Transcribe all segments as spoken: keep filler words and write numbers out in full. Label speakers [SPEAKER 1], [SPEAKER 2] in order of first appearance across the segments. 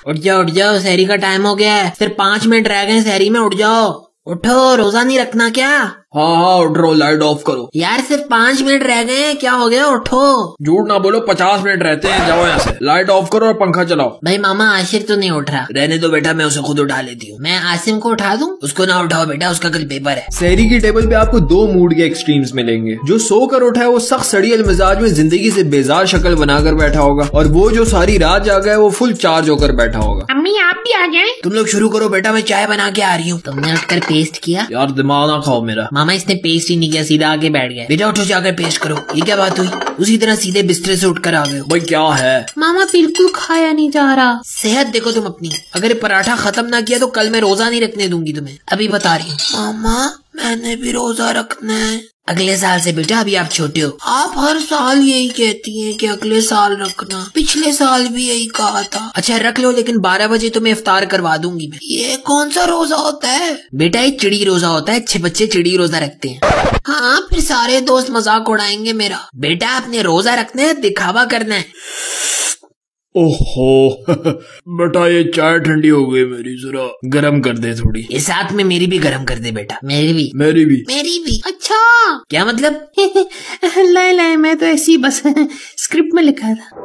[SPEAKER 1] उठ जाओ उठ जाओ, सहरी का टाइम हो गया है, सिर्फ पाँच मिनट रह गए सहरी में, उठ जाओ उठो, रोजा नहीं रखना क्या?
[SPEAKER 2] हाँ हाँ उठ रहा हूँ, लाइट ऑफ करो।
[SPEAKER 1] यार सिर्फ पाँच मिनट रह गए हैं, क्या हो गया, उठो।
[SPEAKER 2] झूठ ना बोलो, पचास मिनट रहते हैं, जाओ यहाँ से। लाइट ऑफ करो और पंखा चलाओ।
[SPEAKER 1] भाई मामा आशिर तो नहीं उठ रहा।
[SPEAKER 2] रहने दो बेटा, मैं उसे खुद उठा लेती हूँ।
[SPEAKER 1] मैं आसिम को उठा दूं? उसको ना उठाओ बेटा, उसका कल पेपर है।
[SPEAKER 2] सहरी की टेबल पे आपको दो मूड के एक्सट्रीम्स मिलेंगे। जो सोकर उठा है वो सख्त सड़ियल मिजाज में जिंदगी से बेजार शक्ल बनाकर बैठा होगा, और वो जो सारी रात जागा है वो फुल चार्ज होकर बैठा होगा।
[SPEAKER 1] अम्मी आप भी आ जाएं।
[SPEAKER 2] तुम लोग शुरू करो बेटा, मैं चाय बना के आ रही हूँ।
[SPEAKER 1] तुमने उठकर पेस्ट किया?
[SPEAKER 2] यार दिमाग ना खाओ मेरा।
[SPEAKER 1] मामा इसने पेस्ट ही नहीं किया, सीधा आके बैठ गया।
[SPEAKER 2] बेटा उठो जाकर पेस्ट करो। ये क्या बात हुई, उसी तरह सीधे बिस्तरे से उठकर आ गए हो। भाई क्या है?
[SPEAKER 1] मामा बिल्कुल खाया नहीं जा रहा।
[SPEAKER 2] सेहत देखो तुम अपनी, अगर पराठा खत्म ना किया तो कल मैं रोजा नहीं रखने दूंगी तुम्हें, अभी बता रही हूँ।
[SPEAKER 1] मामा मैंने भी रोजा रखना है।
[SPEAKER 2] अगले साल से बेटा, अभी आप छोटे हो।
[SPEAKER 1] आप हर साल यही कहती हैं कि अगले साल रखना, पिछले साल भी यही कहा था।
[SPEAKER 2] अच्छा रख लो, लेकिन बारह बजे तुम्हें इफ्तार करवा दूंगी मैं।
[SPEAKER 1] ये कौन सा रोजा होता है?
[SPEAKER 2] बेटा ये चिड़ी रोजा होता है, अच्छे बच्चे चिड़ी रोजा रखते हैं।
[SPEAKER 1] हाँ फिर सारे दोस्त मजाक उड़ाएंगे मेरा।
[SPEAKER 2] बेटा अपने रोजा रखना है, दिखावा करना है। ओहो बेटा ये चाय ठंडी हो गई मेरी, जरा गरम कर दे थोड़ी।
[SPEAKER 1] ये साथ में मेरी भी गरम कर दे बेटा। मेरी भी
[SPEAKER 2] मेरी भी
[SPEAKER 1] मेरी भी। अच्छा
[SPEAKER 2] क्या मतलब?
[SPEAKER 1] लाए लाए, मैं तो ऐसी बस स्क्रिप्ट में लिखा था।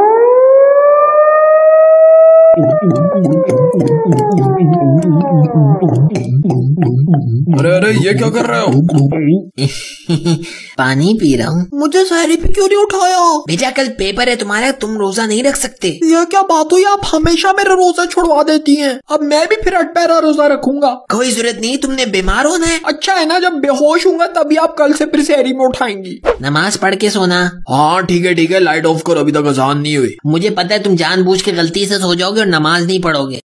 [SPEAKER 2] अरे अरे ये क्या कर रहे हो?
[SPEAKER 1] पानी पी रहा हूँ।
[SPEAKER 2] मुझे सहरी पे क्यों नहीं उठाया?
[SPEAKER 1] बेटा कल पेपर है तुम्हारा, तुम रोजा नहीं रख सकते।
[SPEAKER 2] ये क्या बात हुई, आप हमेशा मेरा रोजा छुड़वा देती हैं। अब मैं भी फिर अटपहरा रोजा रखूंगा।
[SPEAKER 1] कोई जरूरत नहीं, तुमने बीमार होना है।
[SPEAKER 2] अच्छा है ना, जब बेहोश हूँ तभी आप कल से फिर सहरी में उठाएंगी।
[SPEAKER 1] नमाज पढ़ के सोना।
[SPEAKER 2] हाँ ठीक है ठीक है, लाइट ऑफ करो, अभी तक अजान नहीं हुई।
[SPEAKER 1] मुझे पता है तुम जानबूझ के गलती से सो जाओगे और नमाज नहीं पढ़ोगे।